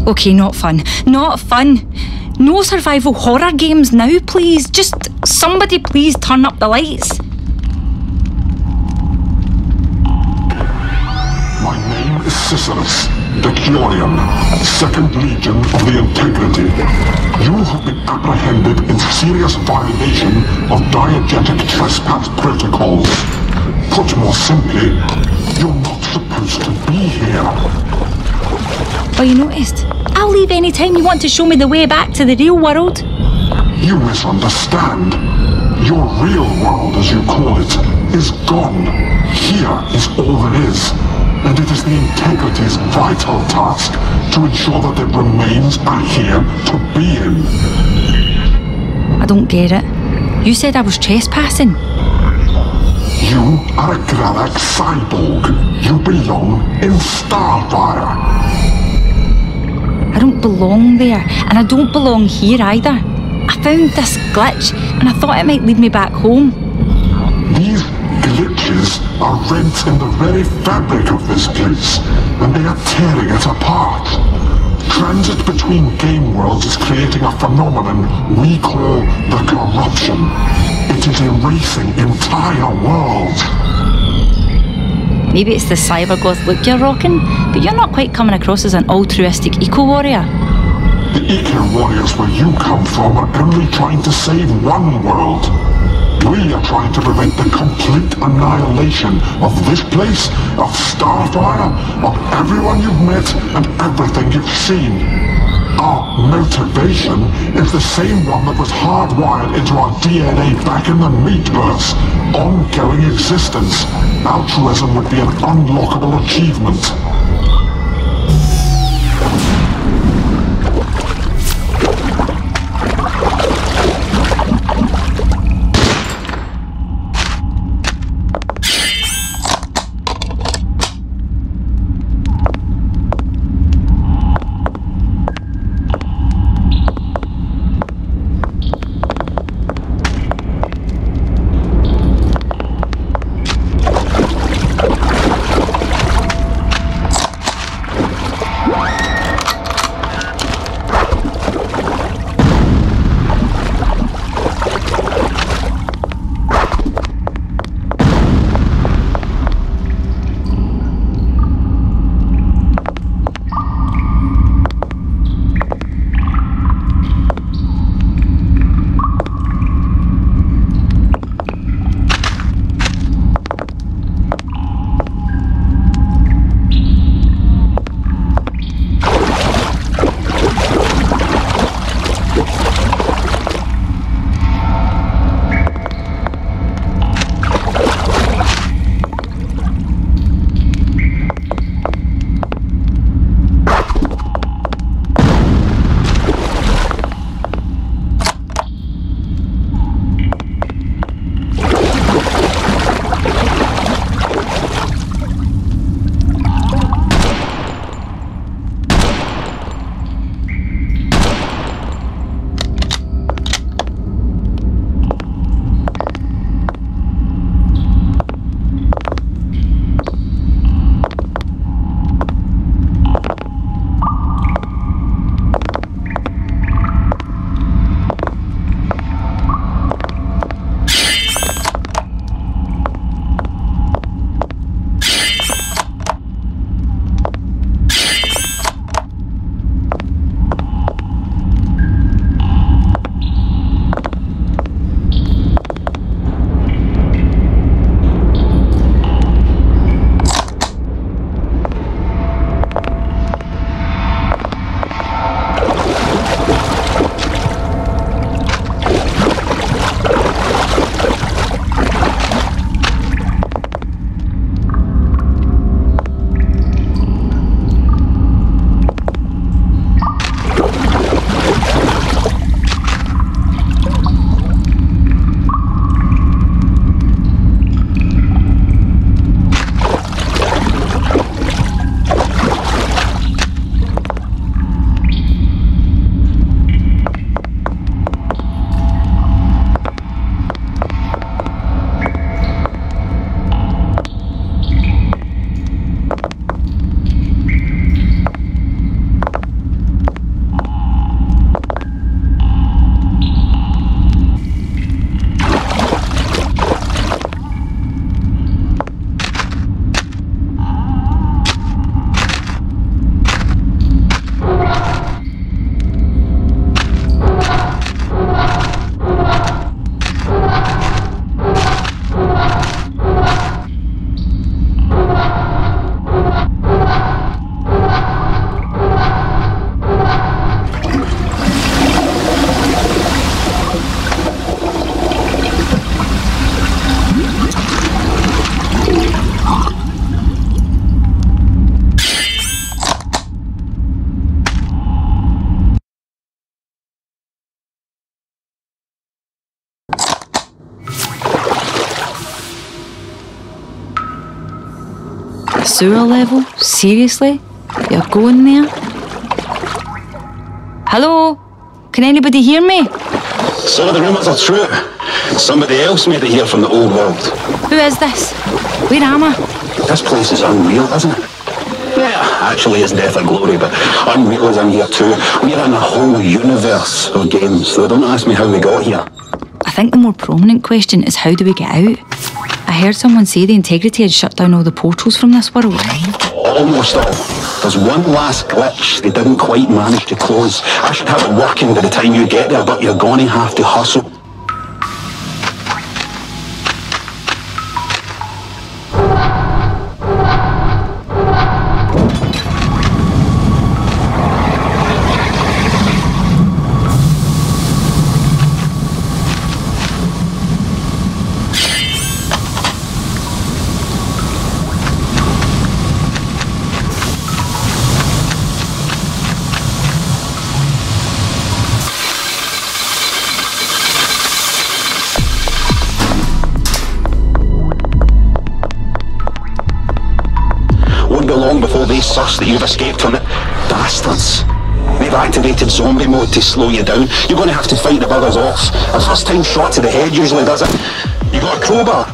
Okay, not fun. Not fun. No survival horror games now, please. Just somebody please turn up the lights. My name is Sisyphus, the Curion, 2nd Legion of the Integrity. You have been apprehended in serious violation of diegetic trespass protocols. Put more simply, you're not supposed to be here. Oh, you noticed? I'll leave any time you want to show me the way back to the real world. You misunderstand. Your real world, as you call it, is gone. Here is all there is. And it is the Integrity's vital task to ensure that the remains are here to be in. I don't get it. You said I was trespassing. You are a Gralak cyborg. You belong in Starfire. I don't belong there, and I don't belong here either. I found this glitch, and I thought it might lead me back home. These glitches are rents in the very fabric of this place, and they are tearing it apart. Transit between game worlds is creating a phenomenon we call the corruption. It is erasing entire worlds. Maybe it's the cybergoth look you're rocking, but you're not quite coming across as an altruistic eco-warrior. The eco-warriors where you come from are only trying to save one world. We are trying to prevent the complete annihilation of this place, of Starfire, of everyone you've met, and everything you've seen. Our motivation is the same one that was hardwired into our DNA back in the meatverse. Ongoing existence. Altruism would be an unlockable achievement. sewer level? Seriously? You're going there? Hello? Can anybody hear me? So the rumours are true. Somebody else made it here from the old world. Who is this? Where am I? This place is unreal, isn't it? Yeah, actually it's death or glory, but unreal is in here too. We're in a whole universe of games, so don't ask me how we got here. I think the more prominent question is, how do we get out? I heard someone say the Integrity had shut down all the portals from this world. Almost all. There's one last glitch they didn't quite manage to close. I should have it working by the time you get there, but you're gonna have to hustle. Long before they suss that you've escaped from it. Bastards. They've activated zombie mode to slow you down. You're going to have to fight the buggers off. A first time shot to the head usually does it. You got a crowbar?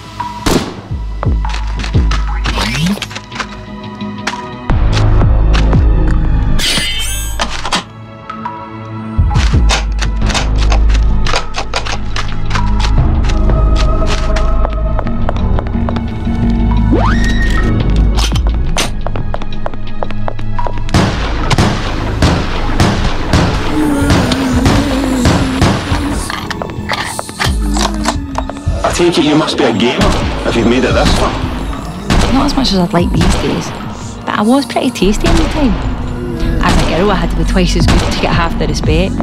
I take it you must be a gamer if you've made it this far. Not as much as I'd like these days, but I was pretty tasty in the time. As a girl, I had to be twice as good to get half the respect.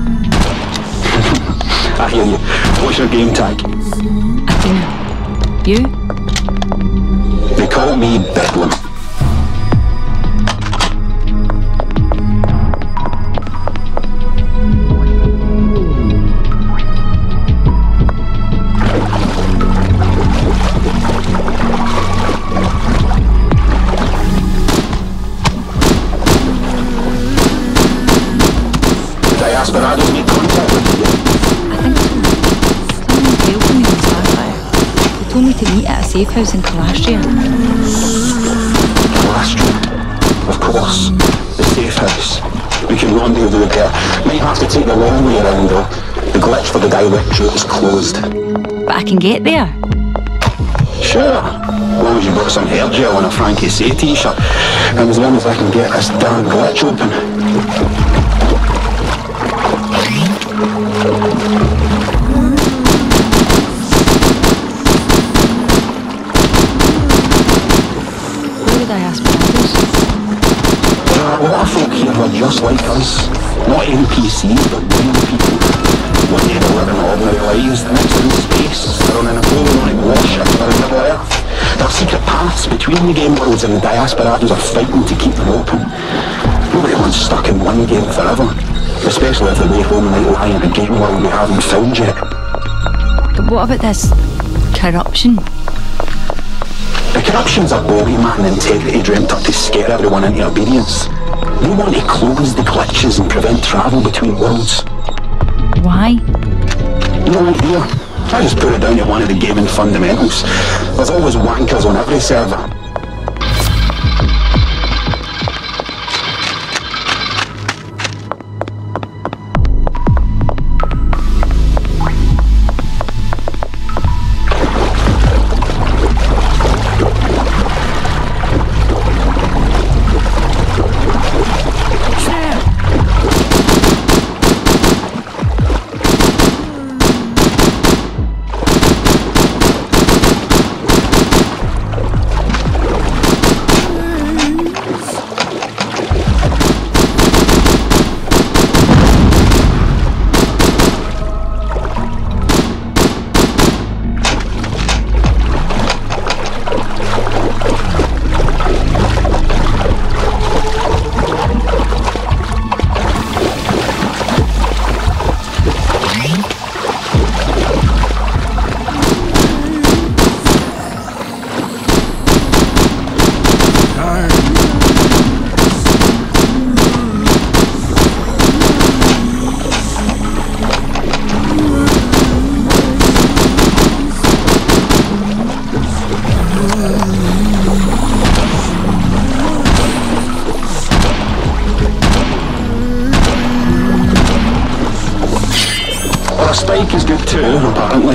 I hear you. What's your game tag? Athena. You? They call me Bedlam. Desperados need contact with you. I think so. Someone bailed for me on Starfire. They told me to meet at a safe house in Calastria. Calastria? Of course. The safe house. We can rendezvous there. Might have to take the long way around though. The glitch for the direct route is closed. But I can get there. Sure. As long as you've got some hair gel and a Frankie Say t-shirt. And as long as I can get this darn glitch open. There are a lot of folk here who are just like us. Not NPCs, but real people. One day they're living ordinary lives, the next in space, they're on a Napoleonic warship or in Middle Earth. There are secret paths between the game worlds and the Desperados are fighting to keep them open. Nobody wants stuck in one game forever. Especially if the way home might lie in a game world we haven't found yet. But what about this corruption? The corruption's a bogeyman and integrity dreamt up to scare everyone into obedience. They want to close the glitches and prevent travel between worlds. Why? No idea. I just put it down to one of the gaming fundamentals. There's always wankers on every server. a spike is good too, apparently.